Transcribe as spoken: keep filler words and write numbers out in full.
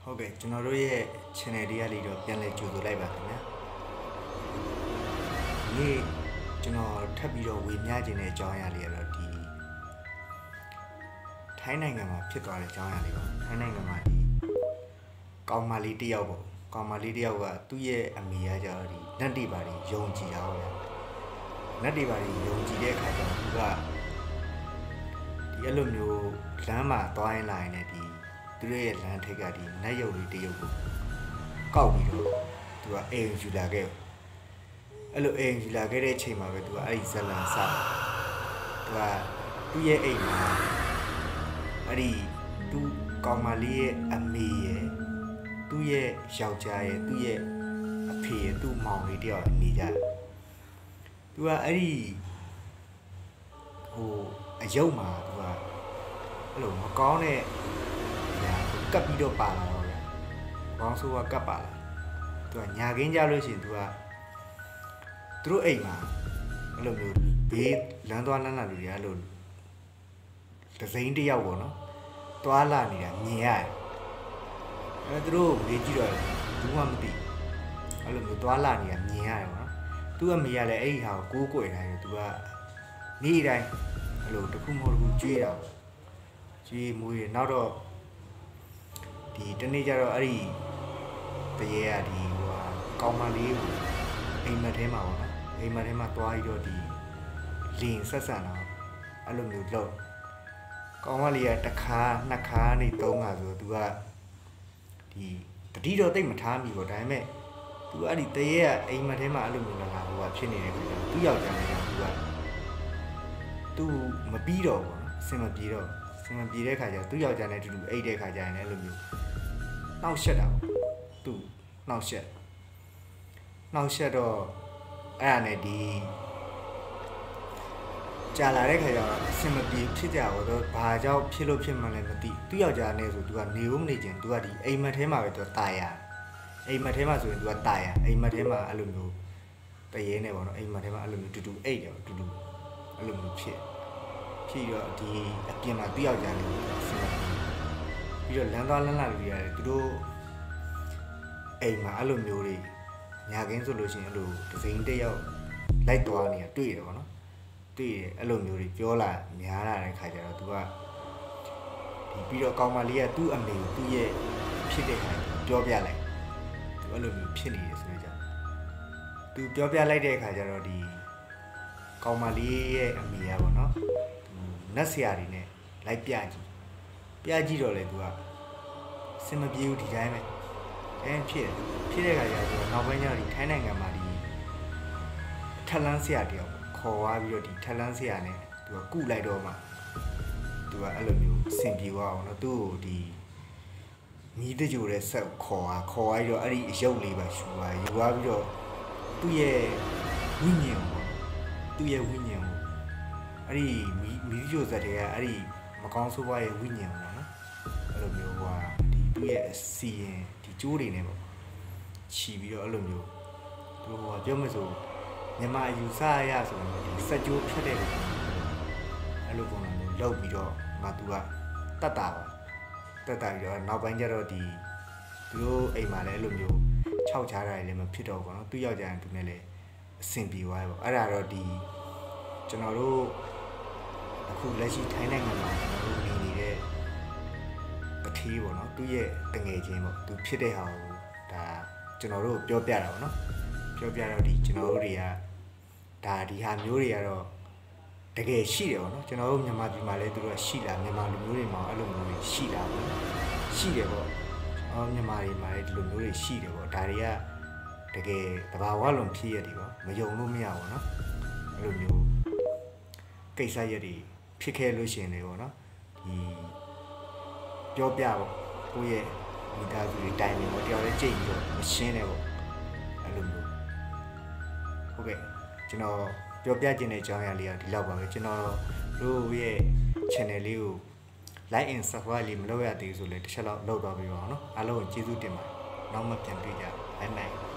ဟုတ်ကဲ့ကျွန်တော်တို့ရဲ့ channel လေးရလေးတော့ပြန်လည်ကြိုဆိုလိုက်ပါခင်ဗျာဒီကျွန်တော်ထပ်ပြီးတော့ဝေမျှခြင်းတဲ့အကြောင်းအရာလေးကတော့ဒီထိုင်းနိုင်ငံမှာဖြစ်သွားတဲ့အကြောင်းအရာလေးပါထိုင်းနိုင်ငံမှာဒီကောင်မလေးတစ်ယောက်ပေါ့ကောင်မလေးတစ်ယောက်ကသူ့ရဲ့အမေကကြောက်ဒီနတ်တိပါတွေယုံကြည်တာဟုတ်လားနတ်တိပါတွေယုံကြည်တဲ့အခါကျတော့သူကဒီအဲ့လိုမျိုးလမ်းမှာသွားရင်လာရင်လည်းဒီသူတို့ရဲ့လမ်းထိပ်ကဒီနတ်ရုပ်လေးတရုပ်ကိုကောက်ပြီးတော့သူကအိမ်ယူလာခဲ့အဲ့လိုအိမ်ယူလာခဲ့တဲ့အချိန်မှာပဲသူကအဲ့ဒီဇလန်စသူကသူ့ရဲ့အိမ်မှာအဲ့ဒီသူ့ကောင်မလေးရဲ့အမေရဲ့သူ့ရဲ့ယောက်ျားရဲ့သူ့ရဲ့အဖေရဲ့သူ့မောင်လေးတယောက်နေကြတယ်သူကအဲ့ဒီဟိုအယုတ်မှာသူကအဲ့လိုမကောင်းတဲ့ကပ်ပြီးတော့ပါလာတော့ဗျာ။ဘောင်းဆိုးကကပ်ပါလာ။သူကညာခင်းကြလို့ရှိရင်သူကသူတို့အိမ်မှာအဲ့လိုမျိုးဘေးလမ်းသွားလမ်းလာလူတွေအဲ့လိုဒဇိန်တယောက်ပေါ့နော်။သွားလာနေတာမြင်ရတယ်။အဲ့သူတို့မေးကြည့်တော့ဘူးမှမသိ။အဲ့လိုမျိုးသွားလာနေတာမြင်ရတယ်ပေါ့နော်။သူ့အမေကလည်းအဲ့ဒီဟာကိုကိုးကွယ်ထားတယ်သူကနေ့တိုင်းအဲ့လိုတစ်ခုမဟုတ်တစ်ခုကြွေးတာ။ကြွေးမွေးနောက်တော့ဒီတနေ့ကျတော့အဲ့ဒီတရေကဒီဟိုကောင်းမလေးကိုအိမ်မက်ထဲမှာပေါ့နော်အိမ်မက်ထဲမှာတွားပြီးတော့ဒီလင်းဆက်ဆန်တော့အဲ့လိုမျိုးလုပ်ကောင်းမလေးကတစ်ခါနှစ်ခါနေသုံးခါဆိုသူကဒီတတိတော့တိတ်မထားမိပေါ့ဒါပေမဲ့သူအဲ့ဒီတရေကအိမ်မက်ထဲမှာအဲ့လိုမျိုးလာဟိုကဖြစ်နေတဲ့ကိစ္စသူယောက်ျားလေးကသူကသူမပြီးတော့ပေါ့နော်အဆင်မပြေတော့စင်မပြေတဲ့ခါကျသူ့ယောက်ျားနဲ့အတူတူအိတ်တဲ့ခါကျရင်လည်းအဲ့လိုမျိုးနှောက်ရှက်တာပေါ့သူနှောက်ရှက်နှောက်ရှက်တော့အဲ့ဒါနဲ့ဒီကြာလာတဲ့ခါကျတော့အစင်မပြေဖြစ်ကြတော့ဘာကြောင့်ဖြစ်လို့ဖြစ်မှန်းလည်းမသိသူ့ယောက်ျားနဲ့ဆိုသူကနေဦးမနေခြင်းသူကဒီအိမ်မက်ထဲမှာပဲသူတာရအိမ်မက်ထဲမှာဆိုရင်သူကတာရအိမ်မက်ထဲမှာအဲ့လိုမျိုးတရေနဲ့ပေါ့နော်အိမ်မက်ထဲမှာအဲ့လိုမျိုးတူတူအိတ်တယ်တူတူအဲ့လိုမျိုးဖြစ်ဖြစ်တော့ဒီအပြင်မှာတယောက်ကြတယ်ပြီးတော့လမ်းသွားလမ်းလာလူတွေရတယ်သူတို့အိမ်မှာအဲ့လိုမျိုးတွေညာခင်းဆိုလို့ရှိရင်အဲ့လိုဒဇိန်တယောက်လိုက်သွားနေတာတွေ့ရတယ်ပေါ့နော်တွေ့တယ်အဲ့လိုမျိုးတွေပြောလာများလာတဲ့ခါကျတော့သူကဒီပြီးတော့ကောင်မလေးကသူ့အမေကိုသူ့ရဲ့ဖြစ်တဲ့ခါပြောပြလိုက်သူအဲ့လိုမျိုးဖြစ်နေတယ်ဆိုကြသူပြောပြလိုက်တဲ့ခါကျတော့ဒီကောင်မလေးရဲ့အမေကပေါ့နော်နတ်ဆရာတွေနဲ့လိုက်ပြကြည့်ပြကြည့်တော့လေသူကစင်မပြေဘူးဒီတိုင်းပဲအဲဖြစ်ဖြစ်တဲ့ခါကျတော့နောက်ပိုင်းကျတော့ဒီထိုင်းနိုင်ငံမှာဒီထက်လန်းဆရာတယောက်ခေါ်သွားပြီးတော့ဒီထက်လန်းဆရာနဲ့သူကကုလိုက်တော့မှသူကအဲ့လိုမျိုးစင်ပြေသွားအောင်နော်သူ့ကိုဒီညီတကြိုတဲ့ဆက်ခေါ်သွားခေါ်သွားပြီးတော့အဲ့ဒီအယုတ်လေးပဲယူသွားယူသွားပြီးတော့သူ့ရဲ့ဝိညာဉ်ပေါ့သူ့ရဲ့ဝိညာဉ်အဲ့ဒီမီမီဒီယိုဇက်တွေကအဲ့ဒီမကောင်းဆိုးွားရဲ့ဝိညာဉ်ပေါ့နော်အဲ့လိုမျိုးဟိုဒီသူ့ရဲ့အစီရင်ဒီကျိုးတွေနဲ့ပေါ့ခြီးပြီးတော့အဲ့လိုမျိုးသူဟိုပြောမလို့မြန်မာယူဆရဆိုရင်ဒီစက်ကျိုးဖြတ်တဲ့လိုအဲ့လိုပုံစံမျိုးလောက်ပြီးတော့ငါသူကတတ်တာပါတတ်တာပြီးတော့နောက်ပိုင်းကျတော့ဒီသူတို့အိမ်မှာလည်းအဲ့လိုမျိုးခြောက်ချားတာလည်းမဖြစ်တော့ဘူးပေါ့နော်သူယောက်ျားသူနဲ့လည်းအဆင်ပြေသွားပြီပေါ့အဲ့ဒါတော့ဒီကျွန်တော်တို့အခုလက်ရှိထိုင်းနိုင်ငံမှာကျွန်တော်တို့နေနေတဲ့တထေးပေါ့နော်သူ့ရဲ့တငယ်ချင်းပေါ့သူဖြစ်တဲ့ဟာကိုဒါကျွန်တော်တို့ပြောပြတာပေါ့နော်ပြောပြတော့ဒီကျွန်တော်တို့တွေကဒါဒီဟာမျိုးတွေကတော့တကယ်ရှိတယ်ပေါ့နော်ကျွန်တော်တို့မြန်မာပြည်မှာလည်းသူတို့ရှိလာမြန်မာလူမျိုးတွေမှာအဲ့လိုမျိုးတွေရှိလာပေါ့ရှိတယ်ပေါ့အော်မြန်မာတွေမှာလည်းဒီလိုမျိုးတွေရှိတယ်ပေါ့ဒါတွေကတကယ်တဘာဝလုံးဖြစ်ရတယ်ပေါ့မယုံလို့မရဘူးနော်အဲ့လိုမျိုးကိစ္စရက်တွေဖြစ်ခဲ့လို့ရှင်လေပေါ့နော်ဒီပြောပြပေါ့ကိုယ့်ရဲ့မိသားစုတွေတိုင်ပင်ပေါ့တယောက်လည်းကြိတ်ပြီးတော့မရှင်းနဲ့ပေါ့အဲ့လိုမျိုးဟုတ်ကဲ့ကျွန်တော်ပြောပြခြင်းတဲ့အကြောင်းအရာလေးကဒီလောက်ပါပဲကျွန်တော်တို့ရဲ့ channel လေးကို like and subscribe လေးမလုပ်ရသေးဘူးဆိုလည်းတစ်ချက်လောက်လုပ်သွားပြီးပါအောင်နော်အားလုံးကိုကျေးဇူးတင်ပါတယ်နောက်မှပြန်တွေ့ကြဘိုင်ဘိုင်